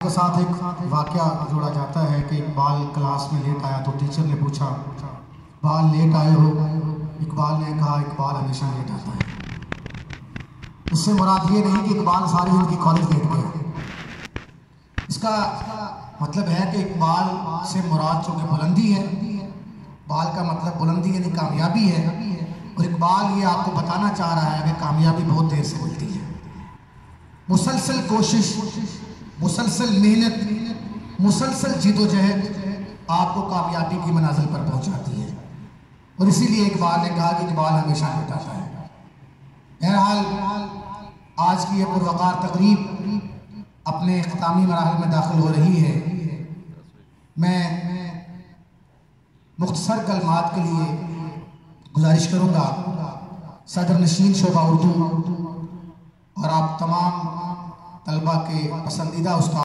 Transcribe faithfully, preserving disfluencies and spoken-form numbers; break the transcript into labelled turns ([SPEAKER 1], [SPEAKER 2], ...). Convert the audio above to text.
[SPEAKER 1] کے ساتھ ایک واقعہ جوڑا جاتا ہے کہ اقبال کلاس میں لیٹ آیا تو ٹیچر نے پوچھا اقبال لیٹ آئے ہو؟ اقبال نے کہا اقبال ہمیشہ لیٹ آتا ہے۔ اس سے مراد یہ نہیں کہ اقبال ساری زندگی کالج لیٹ گیا، اس کا مطلب ہے کہ اقبال سے مراد چونکہ بلندی ہے، اقبال کا مطلب بلندی یعنی کامیابی ہے، اور اقبال یہ آپ کو بتانا چاہ رہا ہے کہ کامیابی بہت دیر سے ملتی ہے۔ مسلسل کوشش، مسلسل محنت، مسلسل جد و جہد آپ کو کامیابی کی منازل پر پہنچاتی ہے، اور اسی لیے اقبال نے کہا کہ اقبال ہمیشہ لیٹ آتا ہے۔ بہرحال آج کی یہ پروقار تقریب اپنے اختتامی مراحل میں داخل ہو رہی ہے۔ میں مختصر کلمات کے لیے گزارش کروں گا صدر نشین شعبہ اردو اور آپ تمام طلبہ کے پسندیدہ استاد